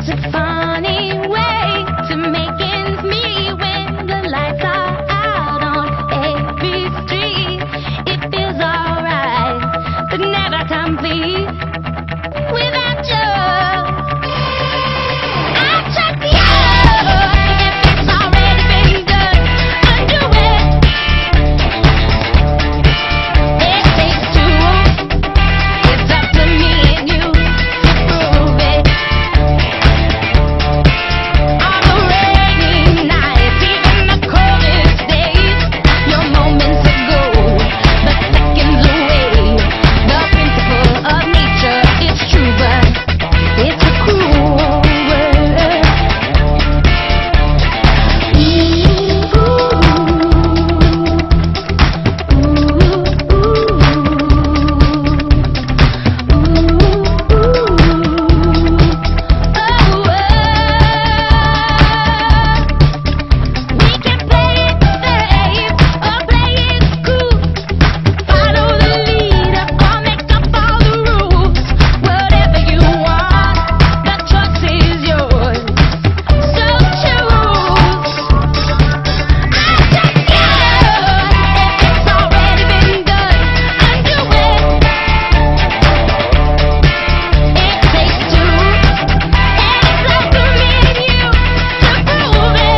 It's a funny way to make ends meet when the lights are out on every street. It feels alright, but never complete without you. I trust you. If it's already been done, undo it. It takes two. It's up to me and you to prove it. On the rainy nights, even the coldest days, your moments are gold, but seconds away. The principle of nature is true, but it's a cruel world. We can play it safe or play it cool. Follow the leader or make up all the rules. Whatever you want, the choice is yours. So choose. I trust you. If it's already been done, undo it. It takes two, and it's up to me and you to prove it.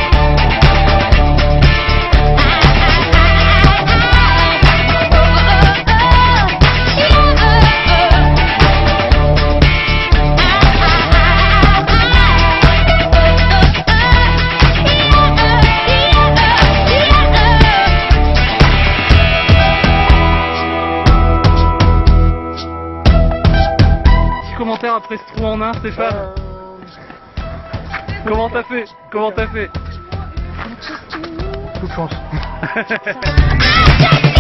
Petit commentaire après ce trou en un, Stéphane. Comment t'as fait? Comment t'as fait? Toute chance. I trust